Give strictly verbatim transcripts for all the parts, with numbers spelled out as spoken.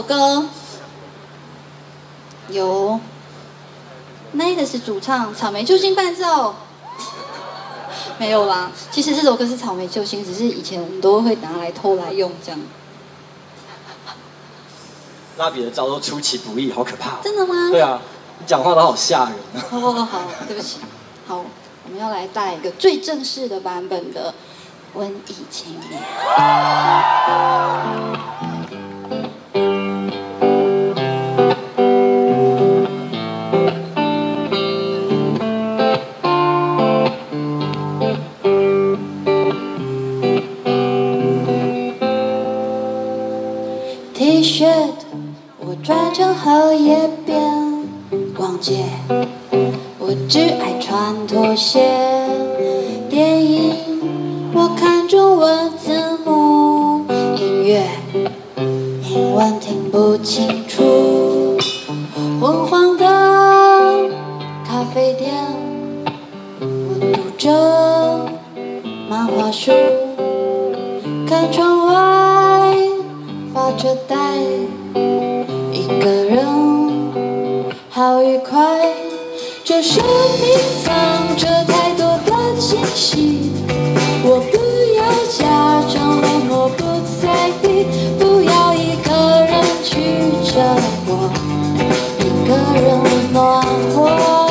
首歌由 Night 主唱草莓救星伴奏，没有啦。其实这首歌是草莓救星，只是以前我们都会拿来偷来用这样。 拉比的招都出其不意，好可怕、哦。 真的吗？ 对啊，你讲话都好吓人啊。 好好好好，对不起。好，我们要来带来一个最正式的版本的《瘟疫青年》。T 恤我穿成荷叶边，逛街我只爱穿拖鞋。电影我看中文字幕，音乐英文听不清楚。昏黄的咖啡店，我读着漫画书，看窗外发着呆，一个人好愉快。这生命藏着太多的惊喜，我不要假装冷漠不在意，不要一个人去折磨，一个人暖和。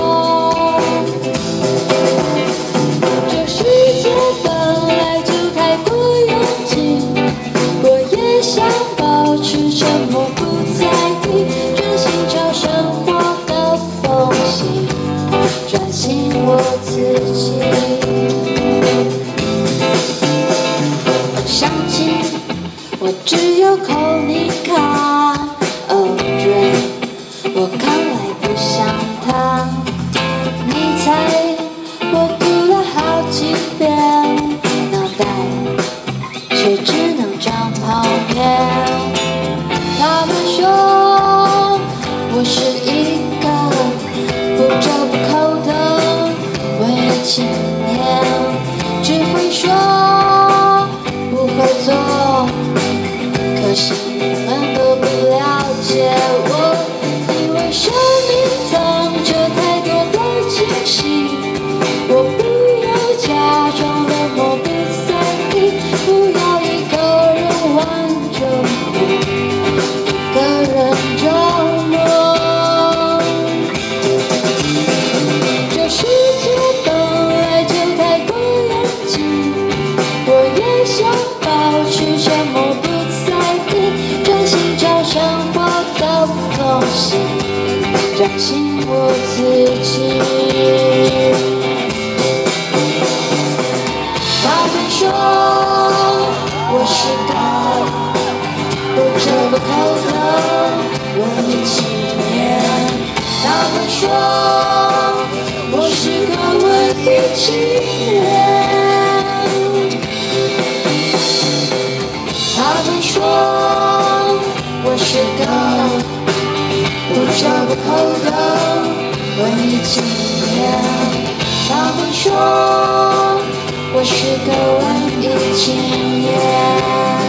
这世界本来就太过拥挤，我也想保持沉默不在意，专心找生活的缝隙，专心我自己。相亲我只有口尼卡 Audrey， 我看来不像他。你猜我读了好几遍，脑袋却只能装泡面。他们说我是一个不折不扣的文艺青年，只会说不会做，可惜你们都不了解我。因为生命藏着太多的惊喜，我不要假装冷漠不在意，不要一个人完整我，一个人折磨。这世界本来就太过拥挤，我也想保持沉默不在意，专心找生活的缝隙，专心我自己。他们说我是个不折不扣的文艺青年，他们说我是个文艺青年，他们说我是个不折不扣的文艺青年，他们说我是个文艺青年。